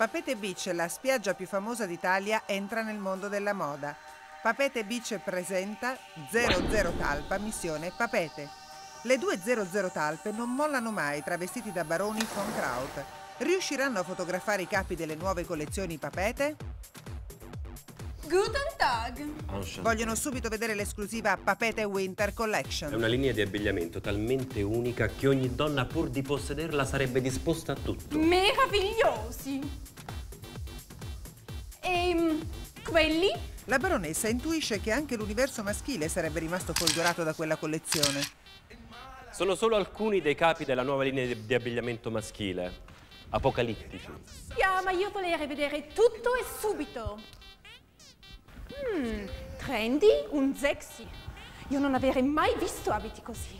Papete Beach, la spiaggia più famosa d'Italia, entra nel mondo della moda. Papete Beach presenta 00 Talpa, missione Papete. Le due 00 talpe non mollano mai, travestiti da baroni von Kraut. Riusciranno a fotografare i capi delle nuove collezioni Papete? Guten Tag! Vogliono subito vedere l'esclusiva Papete Winter Collection. È una linea di abbigliamento talmente unica che ogni donna, pur di possederla, sarebbe disposta a tutto. Meravigliosi! E quelli? La baronessa intuisce che anche l'universo maschile sarebbe rimasto folgorato da quella collezione. Sono solo alcuni dei capi della nuova linea di abbigliamento maschile. Apocalittici. Ma io volevo vedere tutto e subito. Trendy, un sexy. Io non avrei mai visto abiti così.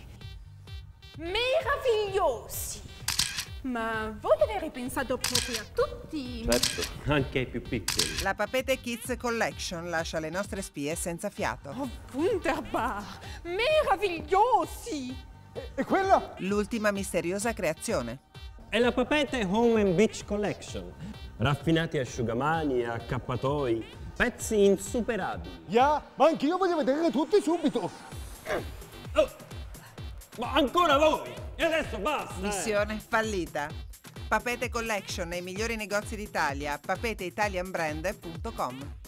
Meravigliosi! Ma voi avete pensato proprio a tutti? Certo, anche ai più piccoli. La Papete Kids Collection lascia le nostre spie senza fiato. Oh, wunderbar! Meravigliosi! E quella? L'ultima misteriosa creazione. È la Papete Home and Beach Collection. Raffinati asciugamani e accappatoi, pezzi insuperabili. Ma anche io voglio vederle tutti subito. Oh, ma ancora voi? E adesso basta! Missione fallita. Papete Collection nei migliori negozi d'Italia. papeteitalianbrand.com